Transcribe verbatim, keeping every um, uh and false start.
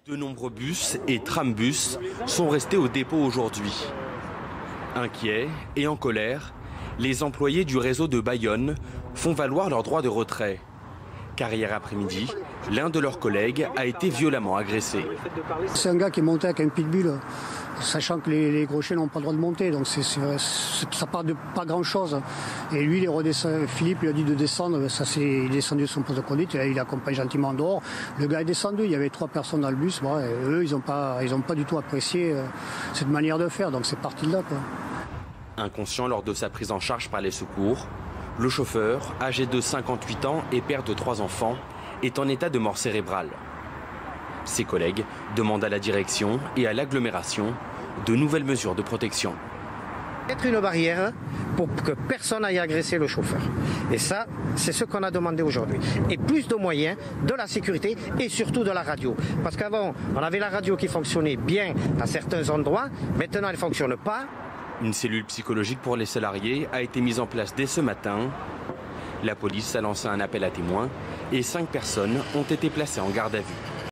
De nombreux bus et trambus sont restés au dépôt aujourd'hui. Inquiets et en colère, les employés du réseau de Bayonne font valoir leur droit de retrait. Car hier après-midi, l'un de leurs collègues a été violemment agressé. C'est un gars qui est monté avec un pitbull, sachant que les, les gros chiens n'ont pas le droit de monter, donc c'est, c'est, ça part de pas grand-chose. Et lui, il est redescendu, Philippe lui a dit de descendre, ça, c'est, il est descendu de son poste de conduite, il accompagne gentiment en dehors. Le gars est descendu, il y avait trois personnes dans le bus, bon, et eux, ils n'ont pas, ils ont pas du tout apprécié euh, cette manière de faire, donc c'est parti de là, quoi. Inconscient lors de sa prise en charge par les secours, le chauffeur, âgé de cinquante-huit ans et père de trois enfants, est en état de mort cérébrale. Ses collègues demandent à la direction et à l'agglomération de nouvelles mesures de protection. Être une barrière pour que personne n'aille agresser le chauffeur. Et ça, c'est ce qu'on a demandé aujourd'hui. Et plus de moyens, de la sécurité et surtout de la radio. Parce qu'avant, on avait la radio qui fonctionnait bien à certains endroits. Maintenant, elle ne fonctionne pas. Une cellule psychologique pour les salariés a été mise en place dès ce matin. La police a lancé un appel à témoins et cinq personnes ont été placées en garde à vue.